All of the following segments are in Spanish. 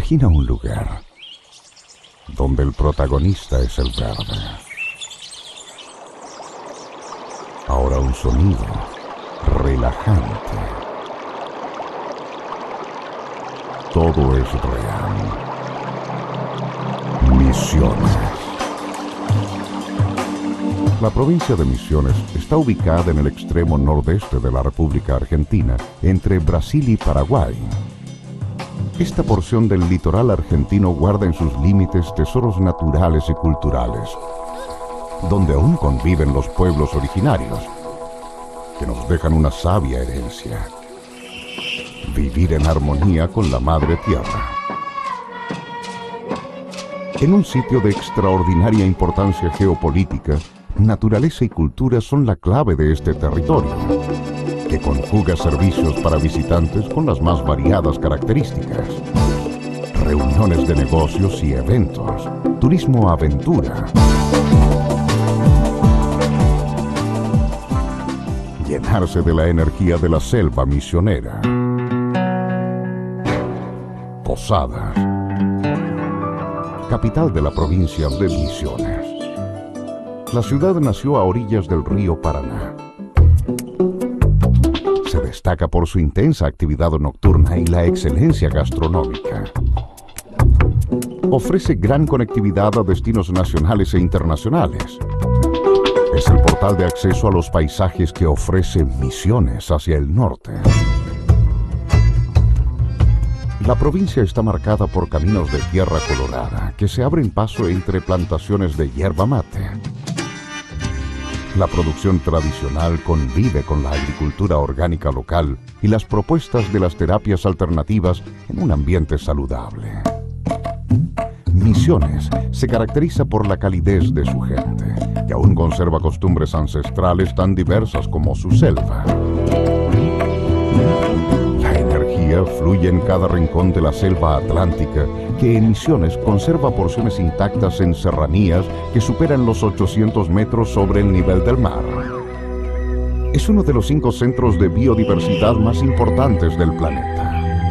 Imagina un lugar donde el protagonista es el verde. Ahora un sonido relajante. Todo es real. Misiones. La provincia de Misiones está ubicada en el extremo nordeste de la República Argentina, entre Brasil y Paraguay. Esta porción del litoral argentino guarda en sus límites tesoros naturales y culturales, donde aún conviven los pueblos originarios, que nos dejan una sabia herencia: vivir en armonía con la Madre Tierra. En un sitio de extraordinaria importancia geopolítica, naturaleza y cultura son la clave de este territorio, que conjuga servicios para visitantes con las más variadas características: reuniones de negocios y eventos, turismo aventura, llenarse de la energía de la selva misionera, Posadas, capital de la provincia de Misiones. La ciudad nació a orillas del río Paraná. Se destaca por su intensa actividad nocturna y la excelencia gastronómica. Ofrece gran conectividad a destinos nacionales e internacionales. Es el portal de acceso a los paisajes que ofrece Misiones hacia el norte. La provincia está marcada por caminos de tierra colorada que se abren paso entre plantaciones de yerba mate. La producción tradicional convive con la agricultura orgánica local y las propuestas de las terapias alternativas en un ambiente saludable. Misiones se caracteriza por la calidez de su gente, que aún conserva costumbres ancestrales tan diversas como su selva. La energía fluye en cada rincón de la selva atlántica, que en Misiones conserva porciones intactas en serranías que superan los 800 metros sobre el nivel del mar. Es uno de los 5 centros de biodiversidad más importantes del planeta.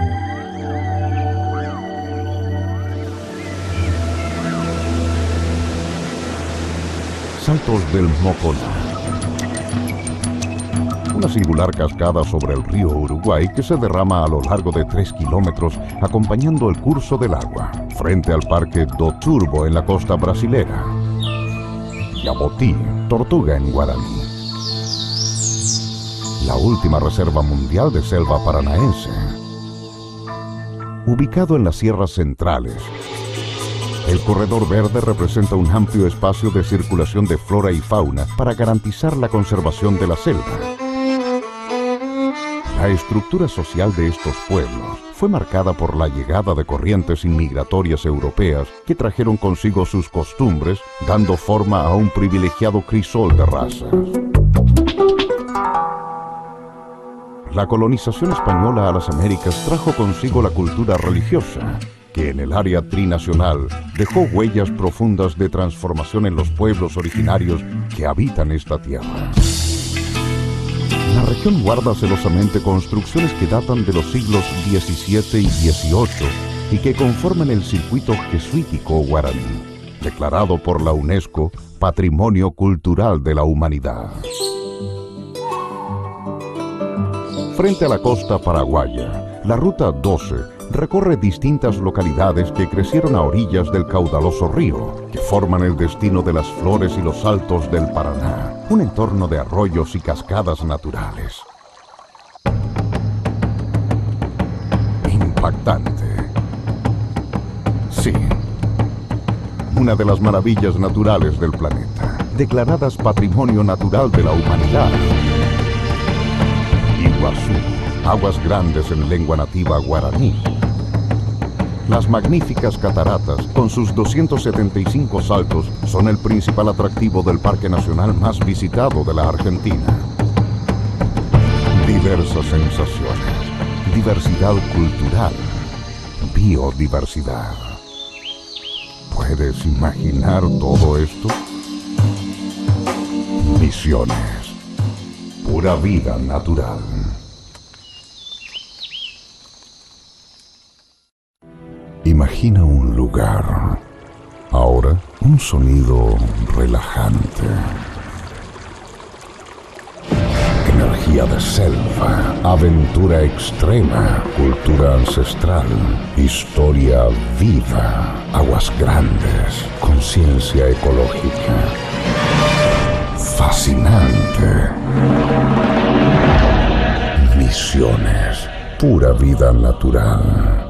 Saltos del Moconá. Una singular cascada sobre el río Uruguay que se derrama a lo largo de 3 kilómetros acompañando el curso del agua, frente al Parque do Turbo en la costa brasilera. Yabotí, tortuga en guaraní. La última reserva mundial de selva paranaense. Ubicado en las sierras centrales, el corredor verde representa un amplio espacio de circulación de flora y fauna para garantizar la conservación de la selva. La estructura social de estos pueblos fue marcada por la llegada de corrientes inmigratorias europeas que trajeron consigo sus costumbres, dando forma a un privilegiado crisol de razas. La colonización española a las Américas trajo consigo la cultura religiosa, que en el área trinacional dejó huellas profundas de transformación en los pueblos originarios que habitan esta tierra. La región guarda celosamente construcciones que datan de los siglos XVII y XVIII y que conforman el circuito jesuítico guaraní, declarado por la UNESCO Patrimonio Cultural de la Humanidad. Frente a la costa paraguaya, la Ruta 12 recorre distintas localidades que crecieron a orillas del caudaloso río, que forman el destino de las flores y los saltos del Paraná, un entorno de arroyos y cascadas naturales. Impactante. Sí, una de las maravillas naturales del planeta, declaradas Patrimonio Natural de la Humanidad. Iguazú, aguas grandes en lengua nativa guaraní. Las magníficas cataratas, con sus 275 saltos, son el principal atractivo del parque nacional más visitado de la Argentina. Diversas sensaciones, diversidad cultural, biodiversidad. ¿Puedes imaginar todo esto? Misiones, pura vida natural. Imagina un lugar. Ahora, un sonido relajante. Energía de selva, aventura extrema, cultura ancestral, historia viva, aguas grandes, conciencia ecológica. Fascinante. Misiones, pura vida natural.